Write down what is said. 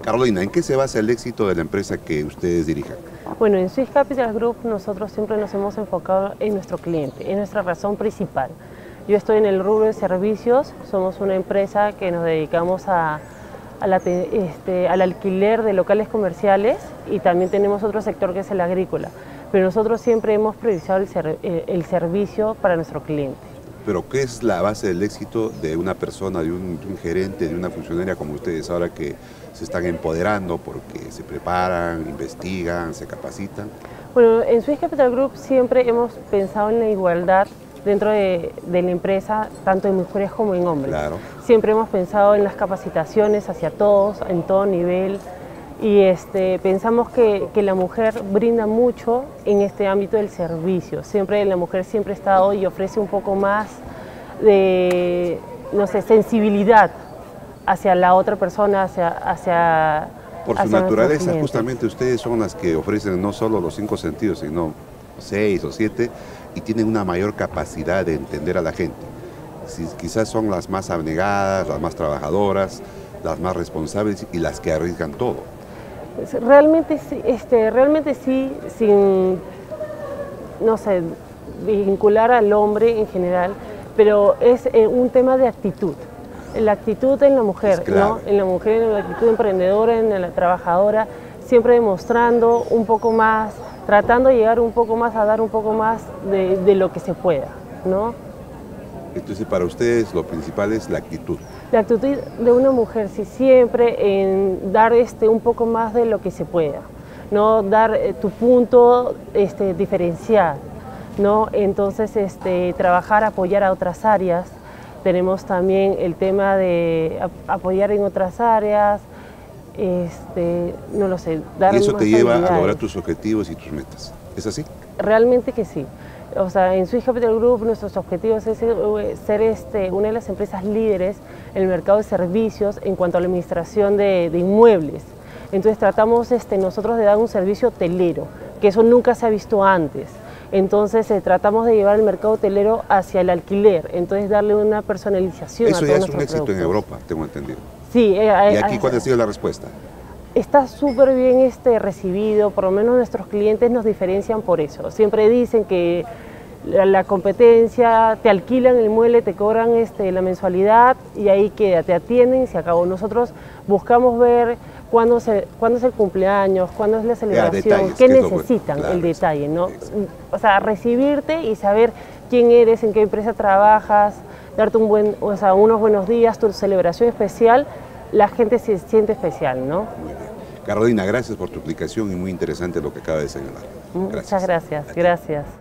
Carolina, ¿en qué se basa el éxito de la empresa que ustedes dirigen? Bueno, en Swiss Capital Group nosotros siempre nos hemos enfocado en nuestro cliente, en nuestra razón principal. Yo estoy en el rubro de servicios, somos una empresa que nos dedicamos al alquiler de locales comerciales y también tenemos otro sector que es el agrícola, pero nosotros siempre hemos priorizado el servicio para nuestro cliente. Pero ¿qué es la base del éxito de una persona, de un gerente, de una funcionaria como ustedes ahora que se están empoderando porque se preparan, investigan, se capacitan? Bueno, en Swiss Capital Group siempre hemos pensado en la igualdad dentro de la empresa, tanto en mujeres como en hombres. Claro. Siempre hemos pensado en las capacitaciones hacia todos, en todo nivel, y pensamos que la mujer brinda mucho en este ámbito del servicio. Siempre la mujer siempre ha estado y ofrece un poco más de, no sé, sensibilidad hacia la otra persona, Por su naturaleza, justamente ustedes son las que ofrecen no solo los 5 sentidos, sino 6 o 7, y tienen una mayor capacidad de entender a la gente. Quizás son las más abnegadas, las más trabajadoras, las más responsables y las que arriesgan todo. Realmente sí, sin, no sé, vincular al hombre en general, pero es un tema de actitud. La actitud en la mujer, ¿no? En la mujer, en la actitud emprendedora, en la trabajadora, siempre demostrando un poco más, tratando de llegar un poco más a dar un poco más de lo que se pueda, ¿no? Entonces, para ustedes lo principal es la actitud. La actitud de una mujer, sí, siempre en dar un poco más de lo que se pueda, ¿no? Dar tu punto diferencial, ¿no? Entonces, trabajar, apoyar a otras áreas. Tenemos también el tema de apoyar en otras áreas, no lo sé, dar más. Y eso te lleva a lograr tus objetivos y tus metas. ¿Es así? Realmente que sí. O sea, en Swiss Capital Group nuestros objetivos es ser una de las empresas líderes en el mercado de servicios en cuanto a la administración de inmuebles. Entonces tratamos nosotros de dar un servicio hotelero, que eso nunca se ha visto antes. Entonces tratamos de llevar el mercado hotelero hacia el alquiler, entonces darle una personalización a todos nuestros productos. Eso ya es un éxito en Europa, tengo entendido. Sí. ¿Y aquí cuál ha sido la respuesta? Está súper bien recibido, por lo menos nuestros clientes nos diferencian por eso. Siempre dicen que la competencia, te alquilan el mueble, te cobran la mensualidad y ahí queda, te atienden y se acabó. Nosotros buscamos ver cuándo es el cumpleaños, cuándo es la celebración, detalles, qué necesitan, claro, el detalle, ¿no? O sea, recibirte y saber quién eres, en qué empresa trabajas, darte unos buenos días, tu celebración especial. La gente se siente especial, ¿no? Muy bien. Carolina, gracias por tu explicación y muy interesante lo que acaba de señalar. Muchas gracias, gracias.